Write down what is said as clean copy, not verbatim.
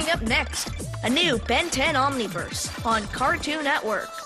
Coming up next, a new Ben 10 Omniverse on Cartoon Network.